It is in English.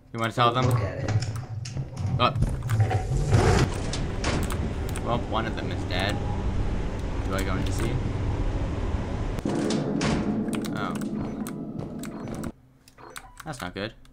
You want to tell them? Look at it. Oh. Well, one of them is dead. Do I go in to see? Oh. That's not good.